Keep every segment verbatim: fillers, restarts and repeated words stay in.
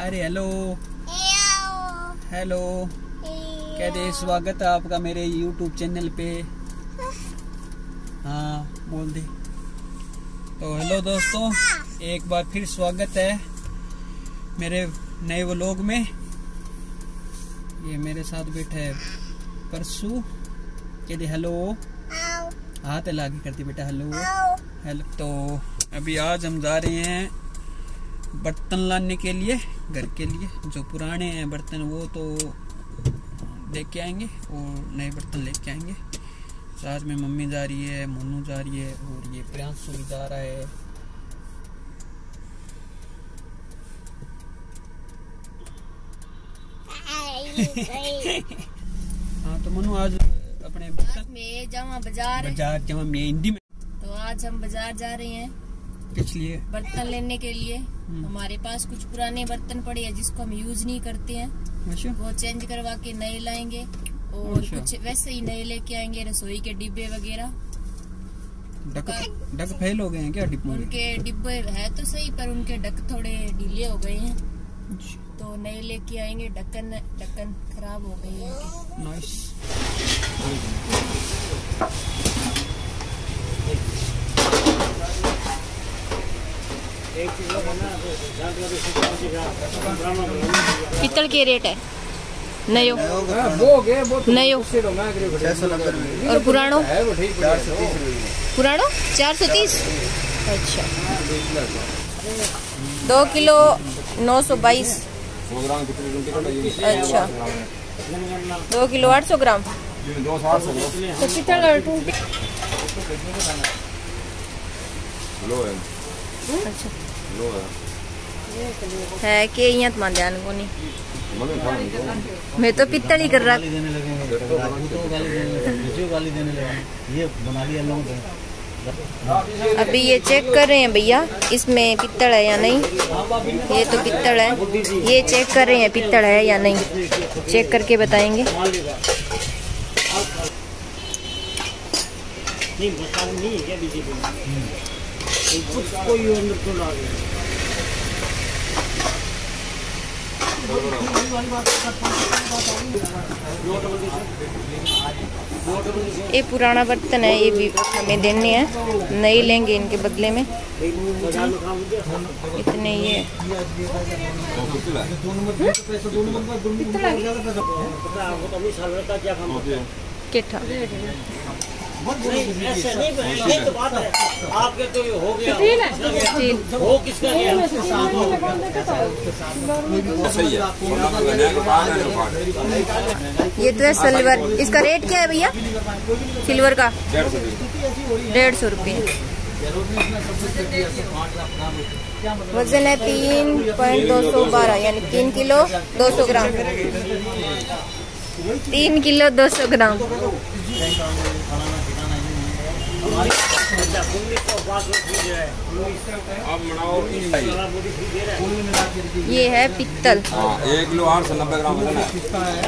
अरे hello hello कहते स्वागत है आपका मेरे यूट्यूब चैनल पे। हाँ बोल दे। तो हेलो दोस्तों, एक बार फिर स्वागत है मेरे नए व्लॉग में। ये मेरे साथ बैठा है परसू। कहते हेलो, हाथ लागे करती बेटा हेलो हेलो। तो अभी आज हम जा रहे हैं बर्तन लाने के लिए घर के लिए। जो पुराने हैं बर्तन वो तो लेके आएंगे और नए बर्तन लेके आएंगे। साथ में मम्मी जा रही है, मोनू जा रही है और ये प्रियांशु भी जा रहा है। हाँ तो मोनू आज अपने में जामा बाजार बाजार जामा में हिंदी में। तो आज हम बाजार जा रहे हैं किस लिए? बर्तन लेने के लिए। हमारे पास कुछ पुराने बर्तन पड़े हैं जिसको हम यूज नहीं करते हैं, वो चेंज करवा के नए लाएंगे और कुछ वैसे ही नए लेके आएंगे। रसोई के डिब्बे वगैरह डक डक फेल हो गए हैं क्या डिब्बे? उनके डिब्बे है तो सही पर उनके डक थोड़े ढीले हो गए हैं तो नए लेके आएंगे। ढक्कन ढक्कन खराब हो गई है। नाइस। पित्तल के रेट है नयो नयो और पुरानो पुरानो चार सौ तीस। अच्छा, दो किलो नौ सौ बाईस। अच्छा, दो किलो आठ सौ ग्राम। तो पित्तल अच्छा है के यहाँ तो ध्यान को नहीं। मैं तो पित्तल ही कर रहा। अभी ये चेक कर रहे हैं भैया इसमें पित्तल है या नहीं। ये तो पित्तल है, ये चेक कर रहे हैं पित्तल है या नहीं। चेक करके बताएंगे। ये पुराना बर्तन है, ये भी हमें देने हैं, नए लेंगे इनके बदले में। इतने ये किठा ऐसे नहीं तो बात है आपके तो हो गया हो किसका ये तो है सिल्वर। इसका रेट क्या है भैया सिल्वर का? डेढ़ सौ रुपये। वजन है तीन पॉइंट दो सौ बारह यानी तीन किलो दो सौ ग्राम। तीन किलो दो सौ ग्राम। ये है पित्तल। एक किलो आठ सौ नब्बे ग्राम वजन है।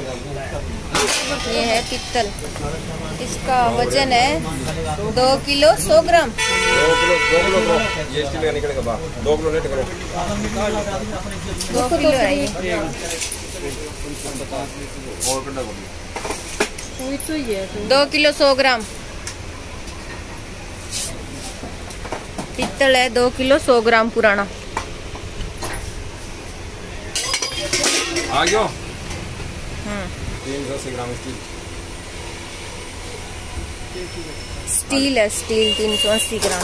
ये है पित्तल, इसका वजन है दो किलो सौ ग्राम। दो किलो दो किलो ये इसके निकलेगा बाहर। दो किलो लेट करो। दो किलो है ये। दो किलो सौ ग्राम पित्तल है। दो किलो सौ ग्राम पुराना। आ गयो तीन सौ अस्सी ग्राम स्टील। स्टील है, स्टील तीन सौ अस्सी ग्राम।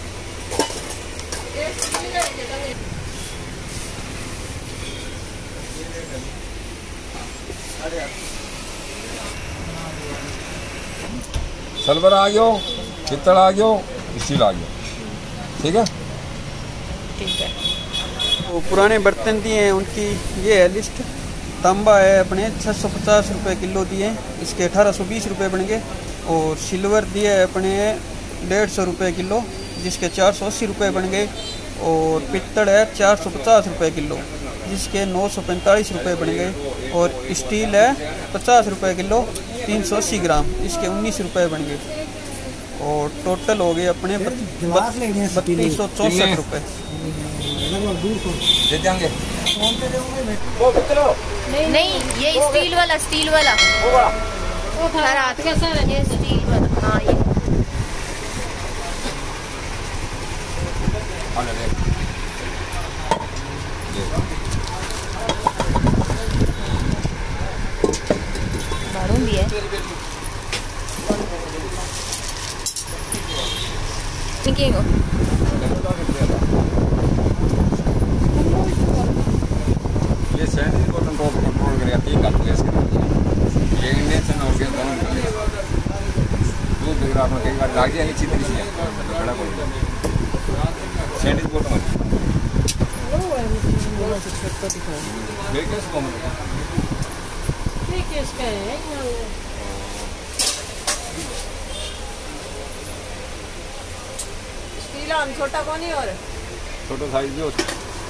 सिल्वर आ गयो, पित्तल आ गयो, स्टील आ गयो। ठीक है ठीक है। वो पुराने बर्तन दिए हैं उनकी ये है लिस्ट। तांबा है अपने छः सौ पचास रुपये किलो दिए, इसके अठारह सौ बीस रुपये बन गए। और सिल्वर दिए है अपने डेढ़ सौ रुपये किलो जिसके चार सौ अस्सी रुपये बन गए। और पित्तल है चार सौ पचास रुपये किलो जिसके नौ सौ पैंतालीस रुपये बन गए। और स्टील है पचास रुपये किलो तीन सौ अस्सी ग्राम, इसके उन्नीस रुपये बन गए। और टोटल हो गए अपने बत्तीस सौ चौसठ रुपये। दे देंगे। नहीं नहीं, ये स्टील वाला, स्टील वाला वो हाथ का सर, ये स्टील वाला। हाँ ये मालूम भी है। ये सैनिक को कंट्रोल कंट्रोल करेगा, तीन का प्लेस करेगा, ये इंडियन से नॉर्थ दोनों करेगा। दो डिग्री में कई बार लाग जाएगी अच्छी तरीके से बड़ा कोई सैनिक को तो ये कैसे कम है, ये कैसे है स्टील आम छोटा कौन है और छोटा साइज भी होता है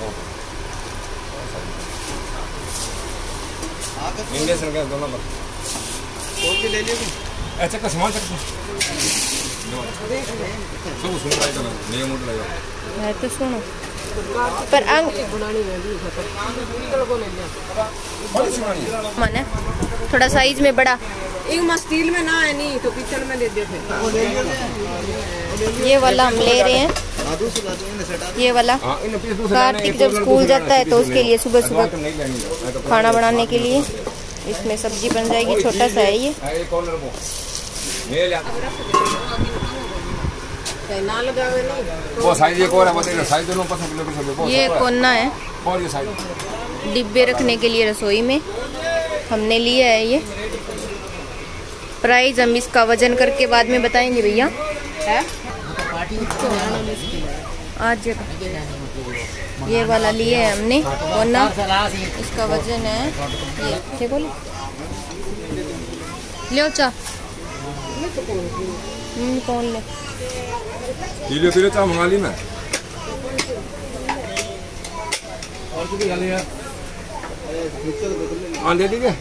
इंडियन से गैस दोनों पर और भी ले लीजिए। अच्छा का सामान सकते सब सुन रहा है तो नहीं मोड़ लगा मैं तो सुनो पर अंग माने थोड़ा साइज में बड़ा, एक में स्टील में ना है, नहीं तो पीतल में ले दे फिर। ये वाला हम ले रहे हैं, ये वाला कार्तिक जब स्कूल जाता है तो उसके लिए सुबह सुबह खाना बनाने के लिए इसमें सब्जी बन जाएगी। छोटा सा है ये, ना लगावे नहीं वो साइज एक और है, बताइए साइज दोनों पसंद किलो ये कोना है और ये साइज डिब्बे रखने के लिए रसोई में हमने लिया है। ये प्राइस हम इसका वजन करके बाद में बताएंगे भैया। आज ये वाला लिए है हमने कोना, इसका वजन है ये, क्या बोले लियो चा कौन ले किलो किलो चाह मंगा ली मैं हाँ दे दीजिए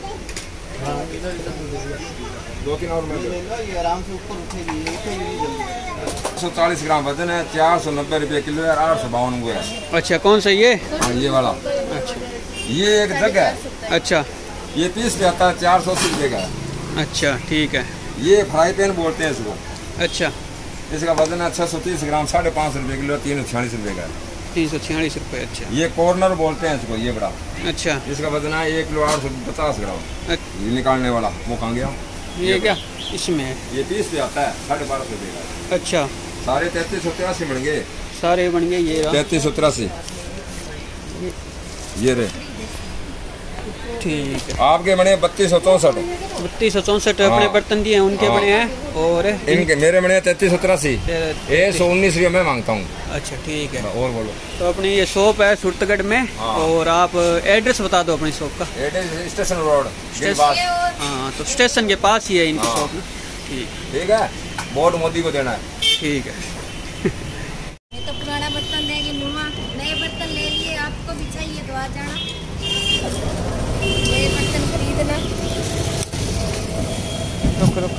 दो तीन और आराम से ऊपर उठेगी। सौ चालीस ग्राम वजन है, चार सौ नब्बे रुपये किलो है, आठ सौ बावन हुए है। अच्छा कौन सा ये? हाँ ये वाला। अच्छा ये एक जग है। अच्छा ये तीस पे आता है, चार सौ अस्सी रुपये का है। अच्छा ठीक है। ये फ्राई पैन बोलते हैं इसको। अच्छा इसका वजन है छः सौ तीस ग्राम, साढ़े पाँच सौ रुपये किलो, तीन सौ छियालीस रुपये का है। तीन सौ छियालीस रुपये। अच्छा ये कॉर्नर बोलते हैं इसको, ये बड़ा। अच्छा इसका वजन है एक किलो आठ सौ पचास ग्राम। ये निकालने वाला वो कहाँ गया? ये क्या इसमें है? ये तीस पे आता है, साढ़े बारह सौ रुपये का। अच्छा सारे तैतीस सौ तिरासी बन गए, सारे बन गए। ये तैतीस सौ तिरासी ये रहे। ठीक है आपके बने बत्तीस सौ चौंसठ बत्तीस सौ चौंसठ अपने बर्तन दिए हैं उनके हाँ। बने हैं और इनके मेरे बने तैतीस सौ तिरासी एक सौ उन्नीस रुपये मैं मांगता हूँ। अच्छा ठीक है। और बोलो। तो अपनी ये शॉप है सुरतगढ़ में। हाँ। और आप एड्रेस बता दो अपनी शॉप का। एड्रेस स्टेशन रोड के पास। हाँ तो स्टेशन के पास ही है इनकी हाँ। शॉप ना। ठीक ठीक है, वोट मोदी को देना है। ठीक है। ये तो पुराना बर्तन देंगे, नुमा नए बर्तन ले लिए, आपको भी चाहिए तो आ जाना, नए बर्तन खरीदना। रुक रुक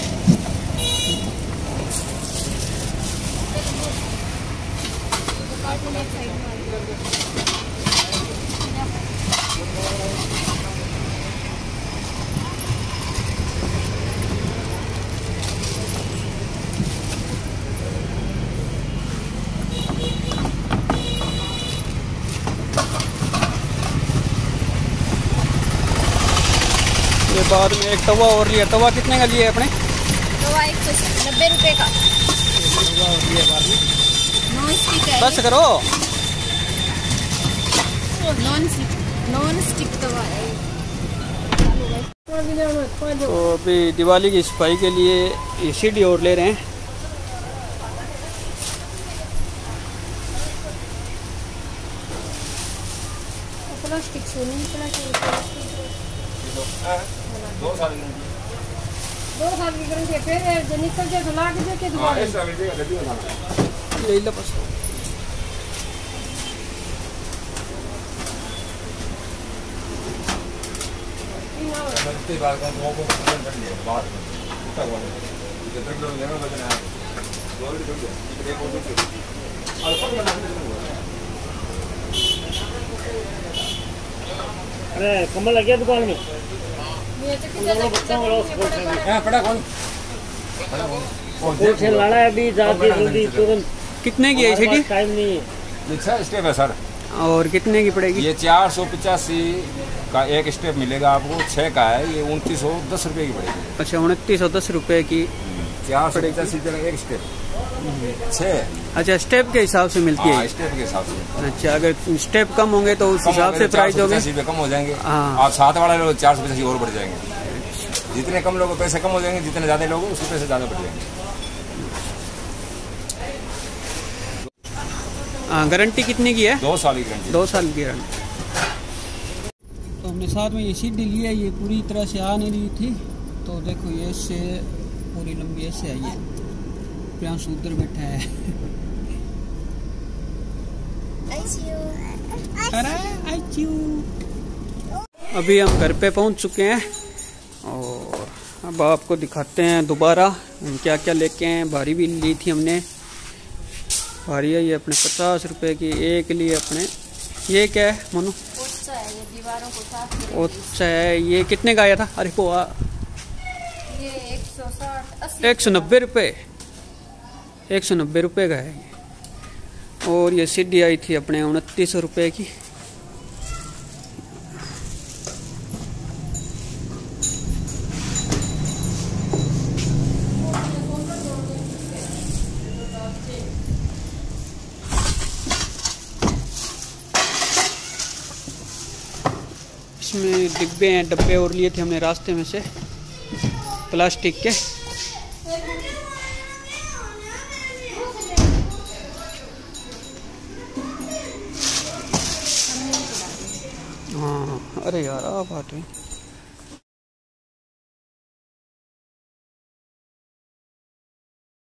ये बाद में एक तवा और लिया। तवा कितने का लिया अपने? तवा एक सौ नब्बे रुपये का नॉन स्टिक है। बस करो। नॉन स्टिक नॉन स्टिक तवा है। तो अभी दिवाली की सफाई के लिए ये सीढ़ी और ले रहे हैं। प्लास्टिक से नहीं, प्लास्टिक दो साल दो साल की गारंटी है, फिर जो निकल जाए तो ला के दे के दोबारा ले लो बस। इसके बाद का वो को कर लिया बाद में तक वो जितना किलो लेना वजन है दो ही दो एक और दो और सब बना के अरे कमल लग गया दुकान में। ये तो कितना बच्चा यहाँ पड़ा कौन और से लड़ा है अभी जाके जल्दी तुरंत। कितने की है छठी? टाइम नहीं है। ये छह स्टेप है सर। और कितने की पड़ेगी? ये चार सौ पचासी का एक स्टेप मिलेगा आपको, छः का है, ये उनतीस सौ दस रुपये की पड़ेगी। अच्छा, उनतीस सौ दस रुपये की चार सौ पचासी एक स्टेप छः। अच्छा, स्टेप के हिसाब से मिलती है? स्टेप के हिसाब से। अच्छा, अगर स्टेप कम होंगे तो उस हिसाब से प्राइस होगा? कम हो जाएंगे। हाँ। आप साथ वाले लोग चार सौ पचासी और बढ़ जाएंगे। जितने कम लोगों पैसे कम हो जाएंगे, जितने ज़्यादा लोग उसके पैसे ज़्यादा बढ़ जाएंगे। हाँ, गारंटी कितने की है? दो साल की गारंटी। दो साल की गारंटी। तो हमने साथ में ये सीढ़ी ली है, ये पूरी तरह से आ नहीं रही थी, तो देखो ये से पूरी लंबी ऐसे आई है। प्रियांशु उधर बैठा है। अभी हम घर पे पहुंच चुके हैं और अब आपको दिखाते हैं दोबारा हम क्या क्या लेके हैं। भारी भी ली थी हमने, भारी है ये अपने पचास रुपए की एक लिए अपने। ये क्या है मनु? ओच्छा है, ये दीवारों को साफ करेगी। ओच्छा है, ये कितने का आया था? अरे को ये एक सौ साठ अस्सी एक सौ नब्बे रुपये एक सौ नब्बे रुपये का है ये। और ये सीढ़ी आई थी अपने उनतीस सौ रुपये की। इसमें डिब्बे हैं, डब्बे और लिए थे हमने रास्ते में से प्लास्टिक के। हाँ, अरे यार आ बात है।